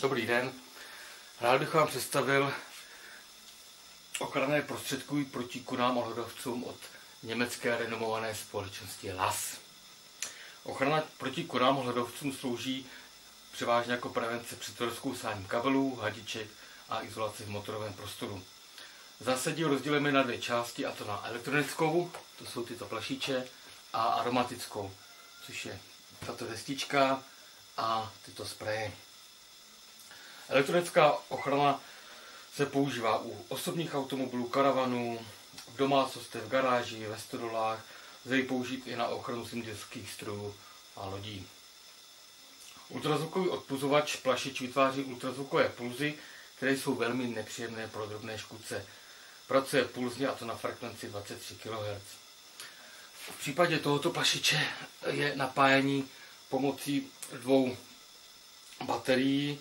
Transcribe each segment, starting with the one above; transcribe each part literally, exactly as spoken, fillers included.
Dobrý den. Rád bych vám představil ochranné prostředky proti kunám a hlodavcům od německé renomované společnosti L A S. Ochrana proti kunám a hlodavcům slouží převážně jako prevence před rozkousáním kabelů, hadiček a izolace v motorovém prostoru. V zásadě rozdělíme na dvě části, a to na elektronickou, to jsou tyto plašiče, a aromatickou, což je tato destička a tyto spreje. Elektronická ochrana se používá u osobních automobilů, karavanů, v domácnostech, v garáži, ve stodolách, lze ji použít i na ochranu zemědělských strojů a lodí. Ultrazvukový odpuzovač plašič vytváří ultrazvukové pulzy, které jsou velmi nepříjemné pro drobné škůdce. Pracuje pulzně, a to na frekvenci dvacet tři kilohertzů. V případě tohoto plašiče je napájení pomocí dvou baterií.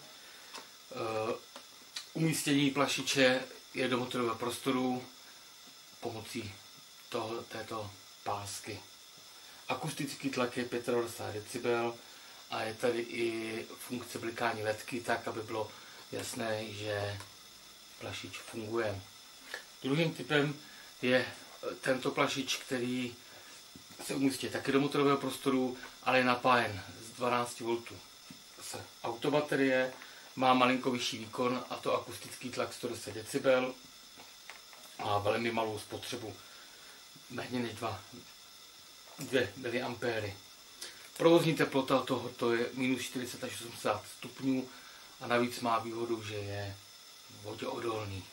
Umístění plašiče je do motorového prostoru pomocí toho, této pásky. Akustický tlak je devadesát pět decibelů a je tady i funkce blikání ledky, tak aby bylo jasné, že plašič funguje. Druhým typem je tento plašič, který se umístí taky do motorového prostoru, ale je napájen z dvanáct voltů z autobaterie, má malinko vyšší výkon, a to akustický tlak sto deset decibelů a velmi malou spotřebu, méně než dva miliampéry. Provozní teplota tohoto je minus čtyřicet až osmdesát stupňů a navíc má výhodu, že je voděodolný.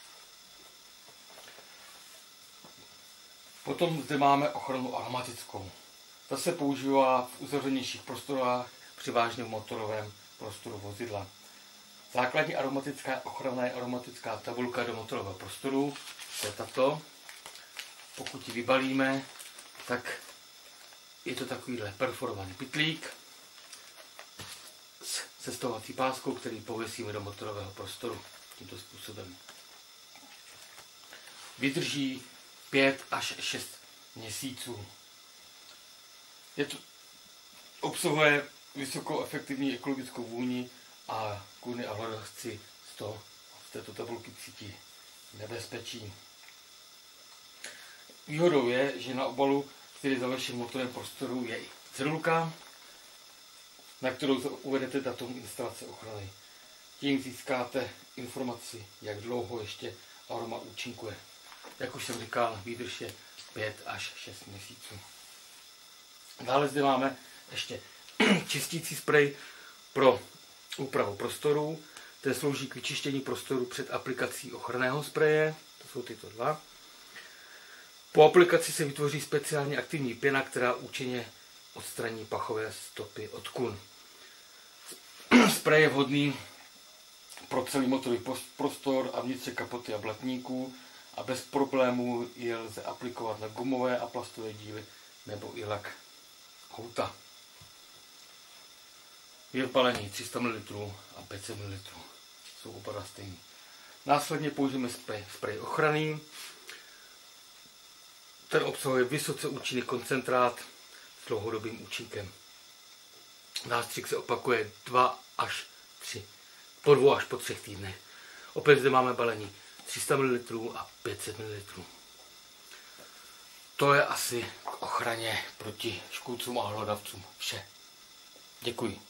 Potom zde máme ochranu aromatickou. Ta se používá v uzavřenějších prostorách, převážně v motorovém prostoru vozidla. Základní aromatická ochrana je aromatická tabulka do motorového prostoru. To je tato. Pokud ji vybalíme, tak je to takovýhle perforovaný pytlík s sestavovací páskou, který pověsíme do motorového prostoru tímto způsobem. Vydrží pět až šest měsíců. Je to, obsahuje vysokou efektivní ekologickou vůni a kuny a hlodavci z, toho, z této tabulky cítí nebezpečí. Výhodou je, že na obalu, který je zavěšen v motorovém prostoru, je i cedulka, na kterou uvedete datum instalace ochrany. Tím získáte informaci, jak dlouho ještě aroma účinkuje. Jak už jsem říkal, výdrž je pět až šest měsíců. Dále zde máme ještě čistící sprej pro úpravu prostoru. Ten slouží k vyčištění prostoru před aplikací ochranného spreje. To jsou tyto dva. Po aplikaci se vytvoří speciálně aktivní pěna, která účinně odstraní pachové stopy od kun. Sprej je vhodný pro celý motorový prostor a vnitřek kapoty a blatníků a bez problémů je lze aplikovat na gumové a plastové díly nebo i lak auta. Vypálení tři sta mililitrů a pět set mililitrů jsou oba stejný. Následně použijeme sprej, sprej ochranný. Ten obsahuje vysoce účinný koncentrát s dlouhodobým účinkem. Nástřik se opakuje dva až tři, po dvou až po třech týdnech. Opět zde máme balení tři sta mililitrů a pět set mililitrů. To je asi k ochraně proti škůdcům a hlodavcům vše. Děkuji.